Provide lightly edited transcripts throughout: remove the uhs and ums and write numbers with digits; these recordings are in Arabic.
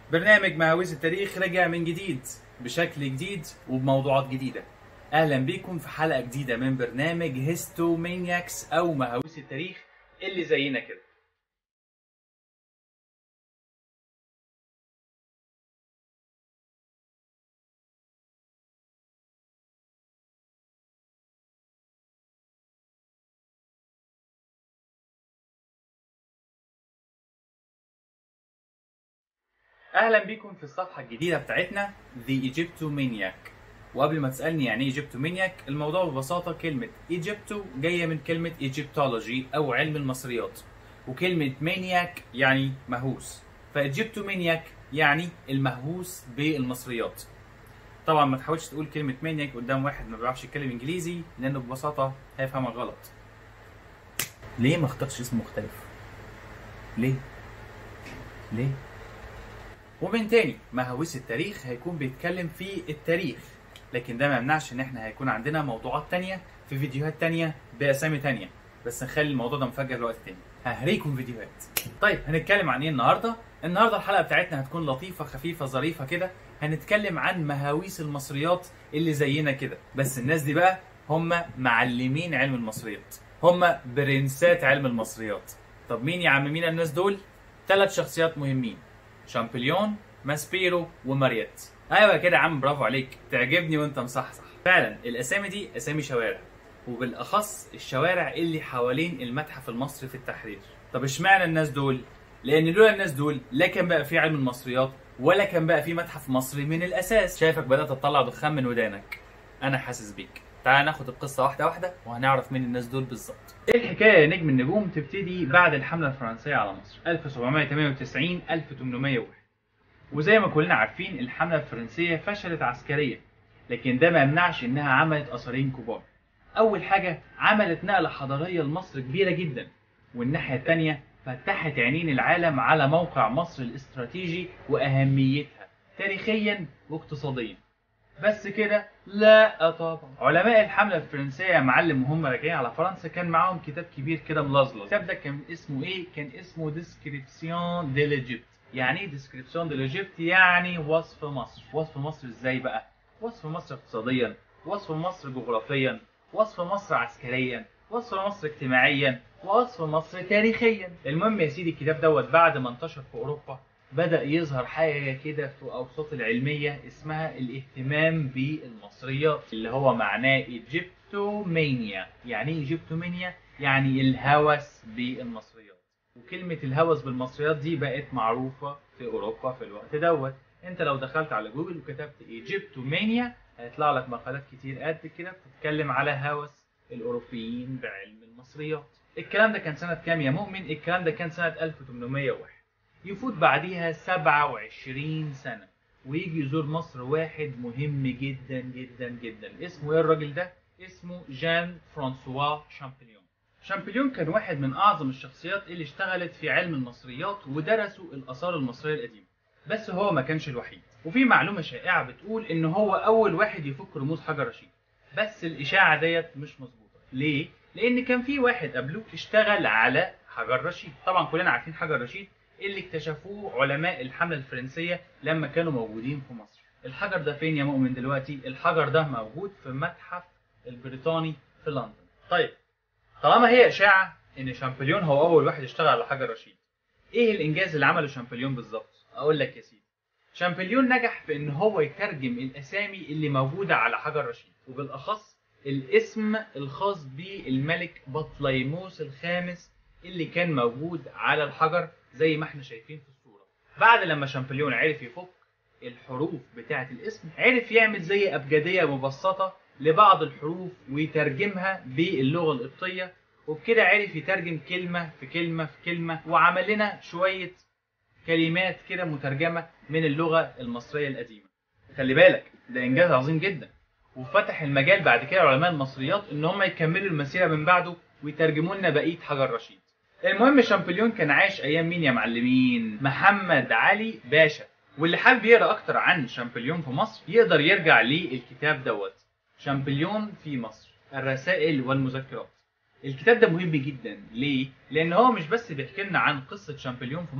برنامج مهاويس التاريخ رجع من جديد بشكل جديد وبموضوعات جديدة. أهلا بيكم في حلقة جديدة من برنامج هيستومانياكس أو مهاويس التاريخ اللي زينا كده. أهلا بيكم في الصفحة الجديدة بتاعتنا The Egyptomaniac. وقبل ما تسألني يعني ايه Egyptomaniac، الموضوع ببساطة كلمة Egypto جاية من كلمة Egyptology أو علم المصريات، وكلمة maniac يعني مهووس، فإيجيبتومانياك يعني المهووس بالمصريات. طبعا ما تحاولش تقول كلمة مانياك قدام واحد ما بيعرفش يتكلم انجليزي، لانه ببساطة هيفهمها غلط. ليه ما اخترتش اسم مختلف؟ ليه؟ ومن تاني، مهاويس التاريخ هيكون بيتكلم في التاريخ، لكن ده ما يمنعش ان احنا هيكون عندنا موضوعات تانية في فيديوهات تانية باسامي تانية، بس نخلي الموضوع ده مفاجأة لوقت تاني. ههريكم فيديوهات. طيب هنتكلم عن ايه النهارده؟ النهارده الحلقة بتاعتنا هتكون لطيفة خفيفة ظريفة كده. هنتكلم عن مهاويس المصريات اللي زينا كده، بس الناس دي بقى هم معلمين علم المصريات، هم برنسات علم المصريات. طب مين يا عم؟ مين الناس دول؟ 3 شخصيات مهمين: شامبليون، ماسبيرو، وماريت. ايوه كده يا عم، برافو عليك، تعجبني وانت مصحصح. فعلا الاسامي دي اسامي شوارع، وبالاخص الشوارع اللي حوالين المتحف المصري في التحرير. طب اشمعنى الناس دول؟ لان لولا الناس دول لا كان بقى في علم المصريات ولا كان بقى في متحف مصري من الاساس. شايفك بدات تطلع دخان من ودانك، انا حاسس بيك. تعال ناخد القصه واحده واحده وهنعرف مين الناس دول بالظبط. الحكايه يا نجم النجوم تبتدي بعد الحمله الفرنسيه على مصر 1798 1801. وزي ما كلنا عارفين الحملة الفرنسية فشلت عسكريا، لكن ده ما يمنعش انها عملت اثرين كبار. اول حاجة، عملت نقلة حضارية لمصر كبيرة جدا، والناحية التانية فتحت عينين العالم على موقع مصر الاستراتيجي واهميتها تاريخيا واقتصاديا. بس كده؟ لا طبعا. علماء الحملة الفرنسية يا معلم وهم راجعين على فرنسا كان معاهم كتاب كبير كده ملظلظ. الكتاب ده كان اسمه ايه؟ كان اسمه ديسكريبسيون دي ليجيبت. يعني ايه ديسكريبسيون دي ليجيبت؟ يعني وصف مصر. وصف مصر ازاي بقى؟ وصف مصر اقتصاديا، وصف مصر جغرافيا، وصف مصر عسكريا، وصف مصر اجتماعيا، ووصف مصر تاريخيا. المهم يا سيدي، الكتاب دوت بعد ما انتشر في اوروبا بدأ يظهر حاجة كده في أوساط العلمية اسمها الاهتمام بالمصريات، اللي هو معناه إيجيبتومانيا. يعني إيه إيجيبتومانيا؟ يعني الهوس بالمصريات. وكلمة الهوس بالمصريات دي بقت معروفة في أوروبا في الوقت دوت. أنت لو دخلت على جوجل وكتبت إيجيبتومانيا هيطلع لك مقالات كتير قد كده بتتكلم على هوس الأوروبيين بعلم المصريات. الكلام ده كان سنة كام يا مؤمن؟ الكلام ده كان سنة 1801. يفوت بعديها 27 سنة ويجي يزور مصر واحد مهم جدا جدا جدا. اسمه ايه الراجل ده؟ اسمه جان فرانسوا شامبليون. شامبليون كان واحد من أعظم الشخصيات اللي اشتغلت في علم المصريات ودرسوا الآثار المصرية القديمة. بس هو ما كانش الوحيد، وفي معلومة شائعة بتقول إن هو أول واحد يفك رموز حجر رشيد. بس الإشاعة ديت مش مظبوطة. ليه؟ لأن كان في واحد قبله اشتغل على حجر رشيد. طبعا كلنا عارفين حجر رشيد اللي اكتشفوه علماء الحملة الفرنسية لما كانوا موجودين في مصر. الحجر ده فين يا مؤمن دلوقتي؟ الحجر ده موجود في المتحف البريطاني في لندن. طيب، طالما هي إشاعة إن شامبليون هو أول واحد اشتغل على حجر رشيد، إيه الإنجاز اللي عمله شامبليون بالظبط؟ أقول لك يا سيدي. شامبليون نجح في إن هو يترجم الأسامي اللي موجودة على حجر رشيد، وبالأخص الاسم الخاص بالملك بطليموس الخامس اللي كان موجود على الحجر زي ما احنا شايفين في الصورة. بعد لما شامبليون عرف يفك الحروف بتاعة الاسم، عرف يعمل زي أبجدية مبسطة لبعض الحروف ويترجمها باللغة القبطية، وبكده عرف يترجم كلمة في كلمة في كلمة، وعمل لنا شوية كلمات كده مترجمة من اللغة المصرية القديمة. خلي بالك ده إنجاز عظيم جدا، وفتح المجال بعد كده علماء المصريات إن هم يكملوا المسيرة من بعده ويترجموا لنا بقية حجر رشيد. المهم شامبليون كان عايش أيام مين يا معلمين؟ محمد علي باشا. واللي حابب يقرأ أكتر عن شامبليون في مصر يقدر يرجع للكتاب دوت، شامبليون في مصر: الرسائل والمذكرات. الكتاب ده مهم جدا. ليه؟ لأن هو مش بس بيحكي لنا عن قصة شامبليون في مصر،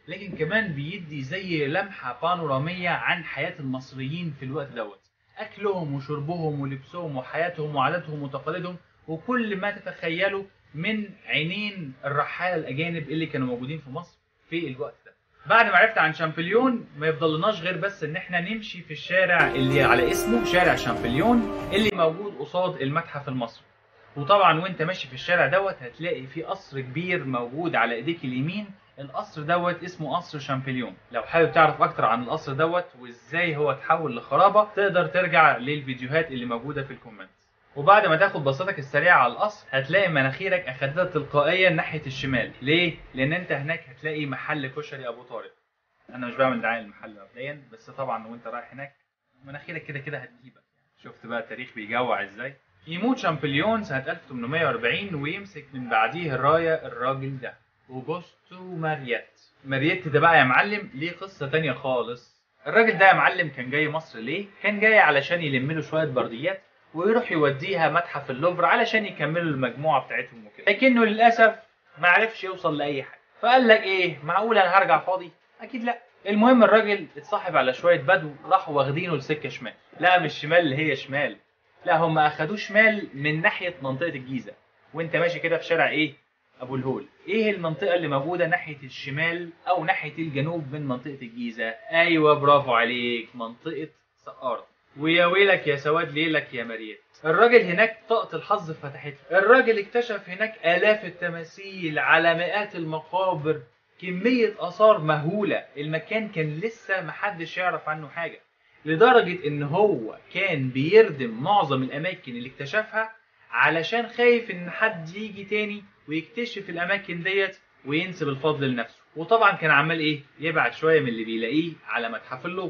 لكن كمان بيدي زي لمحة بانورامية عن حياة المصريين في الوقت دوت، أكلهم وشربهم ولبسهم وحياتهم وعاداتهم وتقاليدهم وكل ما تتخيله من عينين الرحالة الأجانب اللي كانوا موجودين في مصر في الوقت ده. بعد ما عرفت عن شامبليون ما يفضلناش غير بس ان احنا نمشي في الشارع اللي على اسمه شارع شامبليون اللي موجود قصاد المتحف المصري. وطبعا وانت ماشي في الشارع دوت هتلاقي في قصر كبير موجود على ايديك اليمين، القصر دوت اسمه قصر شامبليون. لو حابب تعرف اكتر عن القصر دوت وازاي هو اتحول لخرابة تقدر ترجع للفيديوهات اللي موجودة في الكومنت. وبعد ما تاخد بصتك السريعة على القصر هتلاقي مناخيرك اخدتها تلقائيا ناحية الشمال. ليه؟ لان انت هناك هتلاقي محل كشري ابو طارق. انا مش بعمل دعاية للمحل مبدئيا، بس طبعا وانت رايح هناك مناخيرك كده كده هتجيبك. شفت بقى التاريخ بيجوع ازاي؟ يموت شامبليون سنة 1840 ويمسك من بعديه الراية الراجل ده اوغوستو مارييت. مارييت ده بقى يا معلم ليه قصة تانية خالص. الراجل ده يا معلم كان جاي مصر ليه؟ كان جاي علشان يلم له شوية برديات ويروح يوديها متحف اللوفر علشان يكملوا المجموعة بتاعتهم وكده، لكنه للأسف ما عرفش يوصل لأي حاجة. فقال لك ايه، معقول انا هرجع فاضي؟ أكيد لأ. المهم الراجل اتصاحب على شوية بدو راحوا واخدينه لسكة شمال. لا مش شمال اللي هي شمال، لا هم اخدوه شمال من ناحيه منطقه الجيزه. وانت ماشي كده في شارع ايه؟ ابو الهول. ايه المنطقه اللي موجوده ناحيه الشمال او ناحيه الجنوب من منطقه الجيزه؟ ايوه برافو عليك، منطقه سقاره. ويا ويلك يا سواد ليلك يا مريت، الراجل هناك طاقه الحظ فتحت. الراجل اكتشف هناك الاف التماثيل على مئات المقابر، كميه اثار مهوله. المكان كان لسه محدش يعرف عنه حاجه، لدرجة ان هو كان بيردم معظم الاماكن اللي اكتشفها علشان خايف ان حد يجي تاني ويكتشف الاماكن ديت وينسب الفضل لنفسه. وطبعا كان عمال ايه؟ يبعت شوية من اللي بيلاقيه على متحف اللوفر.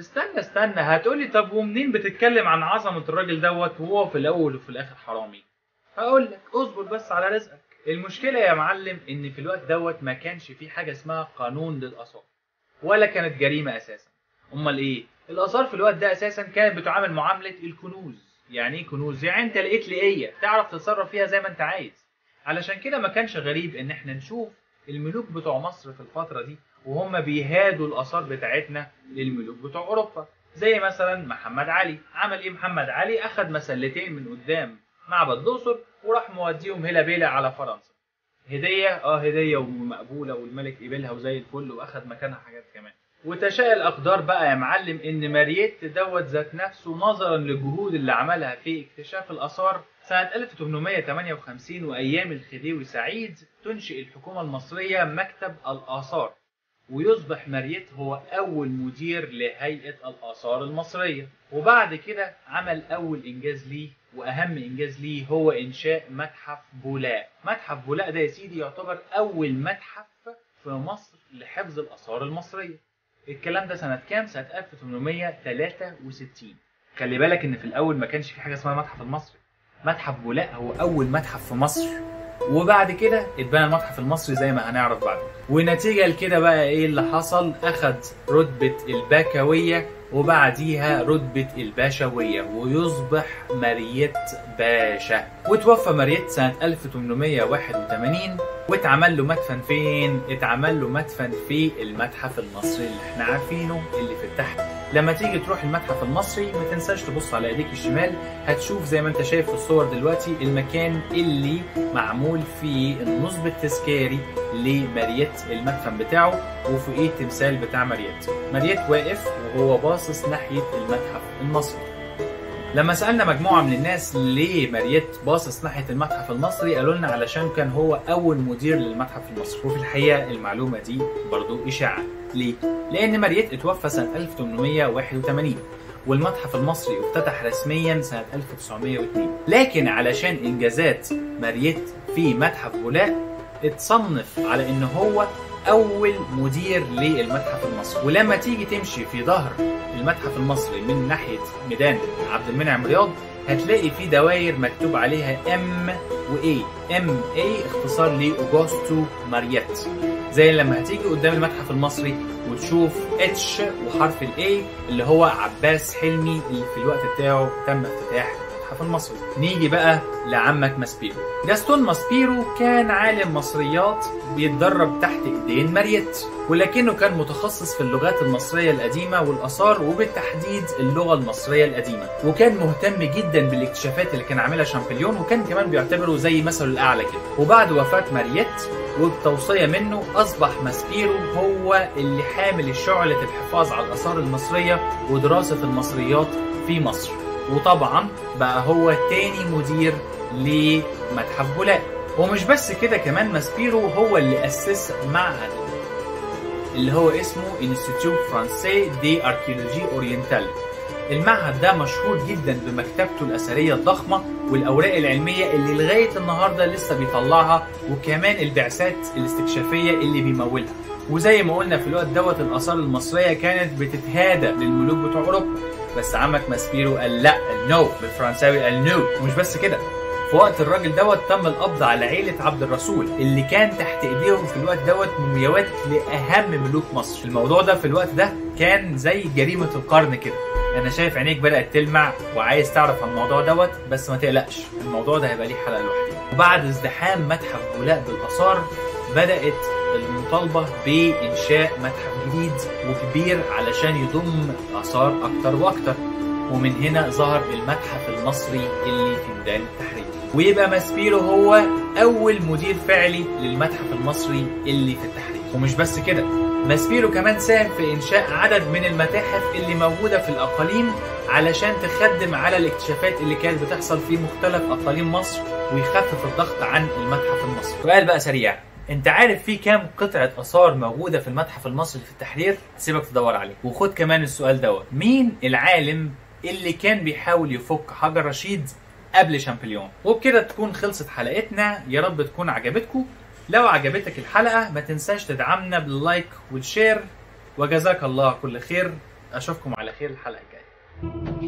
استنى هتقولي طب ومنين بتتكلم عن عظمة الراجل دوت وهو في الاول وفي الاخر حرامي؟ هقولك اصبر بس على رزقك. المشكلة يا معلم ان في الوقت دوت ما كانش في حاجة اسمها قانون للاثار، ولا كانت جريمة اساسا. امال ايه؟ الاثار في الوقت ده اساسا كانت بتعامل معامله الكنوز. يعني ايه كنوز؟ يعني انت لقيت لقيه تعرف تتصرف فيها زي ما انت عايز. علشان كده ما كانش غريب ان احنا نشوف الملوك بتوع مصر في الفتره دي وهم بيهادوا الاثار بتاعتنا للملوك بتوع اوروبا. زي مثلا محمد علي. عمل ايه محمد علي؟ اخد مسلتين من قدام معبد الاقصر وراح موديهم هلا بيلا على فرنسا. هديه هديه ومقبوله والملك قبلها وزي الفل واخد مكانها حاجات كمان. وتشاء الأقدار بقى يا معلم إن مارييت دوت ذات نفسه نظرا للجهود اللي عملها في اكتشاف الآثار سنة 1858 وأيام الخديوي سعيد تنشئ الحكومة المصرية مكتب الآثار، ويصبح مارييت هو أول مدير لهيئة الآثار المصرية. وبعد كده عمل أول إنجاز ليه وأهم إنجاز ليه هو إنشاء متحف بولاق. متحف بولاق ده يا سيدي يعتبر أول متحف في مصر لحفظ الآثار المصرية. الكلام ده سنة كام؟ سنة 1863. خلي بالك ان في الاول ما كانش في حاجة اسمها المتحف المصري. متحف بولاق هو اول متحف في مصر، وبعد كده اتبنى المتحف المصري زي ما هنعرف بعدين. ونتيجة لكده بقى ايه اللي حصل؟ اخد رتبة الباكوية وبعديها رتبة الباشوية ويصبح مارييت باشا. وتوفى مارييت سنة 1881 واتعمل له مدفن فين؟ اتعمل له مدفن في المتحف المصري اللي احنا عارفينه اللي في التحت. لما تيجي تروح المتحف المصري ما تنساش تبص على ايديك الشمال، هتشوف زي ما انت شايف في الصور دلوقتي المكان اللي معمول فيه النصب التذكاري لمارييت المدفن بتاعه، وفوقيه التمثال بتاع مارييت. مارييت واقف وهو باصص ناحية المتحف المصري. لما سألنا مجموعة من الناس ليه مارييت باصص ناحية المتحف المصري قالوا لنا علشان كان هو أول مدير للمتحف المصري. وفي الحقيقة المعلومة دي برضو إشاعة. ليه؟ لأن مارييت اتوفى سنة 1881 والمتحف المصري افتتح رسميا سنة 1902. لكن علشان إنجازات مارييت في متحف بولاق اتصنف على إن هو أول مدير للمتحف المصري. ولما تيجي تمشي في ظهر المتحف المصري من ناحية ميدان عبد المنعم رياض هتلاقي في دواير مكتوب عليها M و A. M A اختصار لأوغوستو مارييت. زي لما هتيجي قدام المتحف المصري وتشوف H وحرف ال A اللي هو عباس حلمي اللي في الوقت بتاعه تم افتتاح المتحف المتحف المصري. نيجي بقى لعمك ماسبيرو. جاستون ماسبيرو كان عالم مصريات بيتدرب تحت ايدين مارييت، ولكنه كان متخصص في اللغات المصرية القديمة والآثار، وبالتحديد اللغة المصرية القديمة، وكان مهتم جدا بالاكتشافات اللي كان عاملها شامبليون، وكان كمان بيعتبره زي مثله الأعلى كده. وبعد وفاة مارييت وبتوصية منه أصبح ماسبيرو هو اللي حامل شعلة الحفاظ على الآثار المصرية ودراسة المصريات في مصر. وطبعا بقى هو تاني مدير لمتحف بولاق. ومش بس كده، كمان ماسبيرو هو اللي أسس معهد اللي هو اسمه انستيتيوت فرانسي دي اركيولوجي اورينتال. المعهد ده مشهور جدا بمكتبته الأثرية الضخمة والأوراق العلمية اللي لغاية النهاردة لسه بيطلعها، وكمان البعثات الاستكشافية اللي بيمولها. وزي ما قلنا في الوقت دوت الآثار المصرية كانت بتتهادى للملوك بتوع أوروبا، بس عمك ماسبيرو قال لا، نو، بالفرنساوي قال نو. ومش بس كده، في وقت الراجل دوت تم القبض على عيلة عبد الرسول اللي كان تحت ايديهم في الوقت دوت مومياوات لأهم ملوك مصر. الموضوع ده في الوقت ده كان زي جريمة القرن كده. انا شايف عينيك بدأت تلمع وعايز تعرف عن الموضوع دوت، بس ما تقلقش، الموضوع ده هيبقى ليه حلقة لوحده. وبعد ازدحام متحف بولاق بالآثار بدأت المطالبة بإنشاء متحف جديد وكبير علشان يضم آثار أكتر وأكتر. ومن هنا ظهر المتحف المصري اللي في ميدان التحرير، ويبقى ماسبيرو هو أول مدير فعلي للمتحف المصري اللي في التحرير. ومش بس كده، ماسبيرو كمان ساهم في إنشاء عدد من المتاحف اللي موجودة في الأقاليم علشان تخدم على الاكتشافات اللي كانت بتحصل في مختلف أقاليم مصر ويخفف الضغط عن المتحف المصري. سؤال بقى سريع، انت عارف في كام قطعة آثار موجودة في المتحف المصري في التحرير؟ سيبك تدور عليه. وخد كمان السؤال دوت، مين العالم اللي كان بيحاول يفك حجر رشيد قبل شامبليون؟ وبكده تكون خلصت حلقتنا، يا رب تكون عجبتكم. لو عجبتك الحلقة ما تنساش تدعمنا باللايك والشير، وجزاك الله كل خير. اشوفكم على خير الحلقة الجاية.